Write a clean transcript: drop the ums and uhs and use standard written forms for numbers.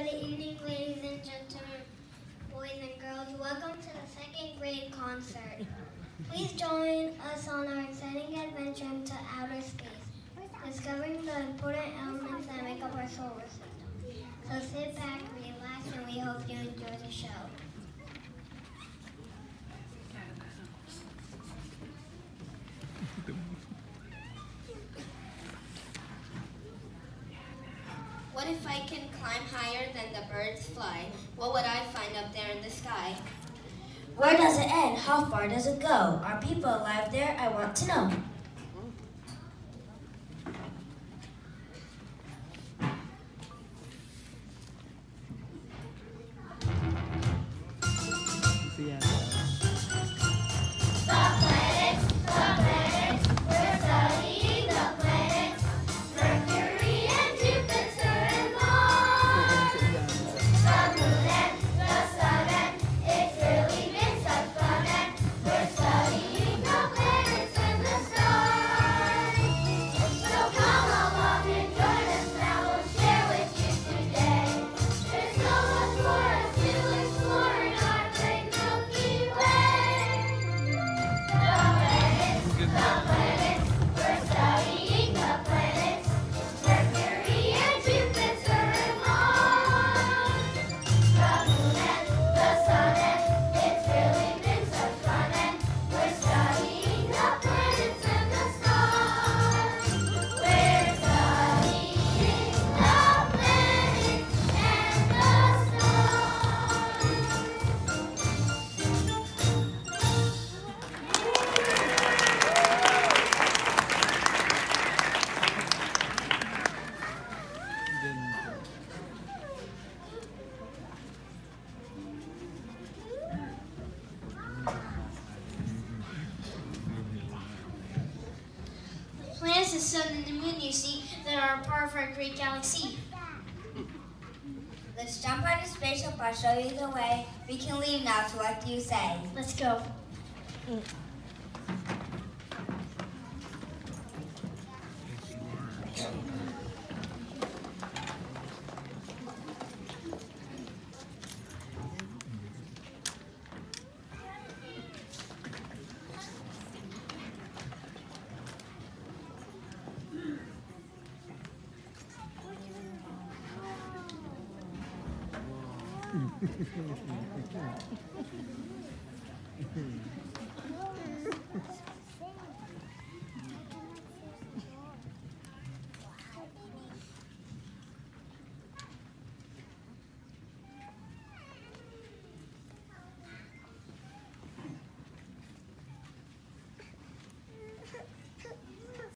Good evening, ladies and gentlemen, boys and girls. Welcome to the second grade concert. Please join us on our exciting adventure into outer space, discovering the important elements that make up our solar system. So sit back, relax, and we hope you enjoy the show. What if I can climb higher than the birds fly? What would I find up there in the sky? Where does it end? How far does it go? Are people alive there? I want to know. The sun and the moon, you see, that are part of our great galaxy. Let's jump out of spaceship. I'll show you the way. We can leave now, so what do you say? Let's go.